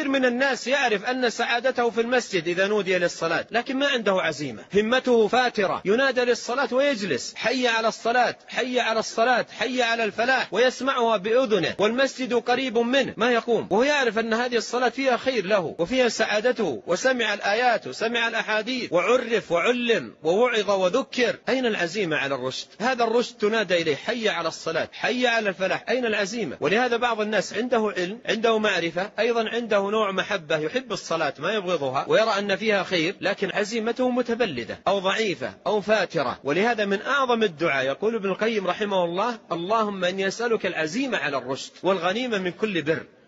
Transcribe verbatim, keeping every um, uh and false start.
كثير من الناس يعرف أن سعادته في المسجد إذا نودي للصلاة، لكن ما عنده عزيمة، همته فاترة، ينادى للصلاة ويجلس، حي على الصلاة حي على الصلاة حي على الفلاح، ويسمعها بأذنه والمسجد قريب منه، ما يقوم، وهو يعرف أن هذه الصلاة فيها خير له وفيها سعادته، وسمع الآيات وسمع الأحاديث وعرف وعلم ووعظ وذكر. أين العزيمة على الرشد؟ هذا الرشد تنادى إليه حي على الصلاة حي على الفلاح، أين العزيمة؟ ولهذا بعض الناس عنده علم، عنده معرفة، أيضا عنده نوع محبة، يحب الصلاة ما يبغضها ويرى أن فيها خير، لكن عزيمته متبلدة أو ضعيفة أو فاترة. ولهذا من أعظم الدعاء يقول ابن القيم رحمه الله: اللهم أني أسألك العزيمة على الرشد والغنيمة من كل بر.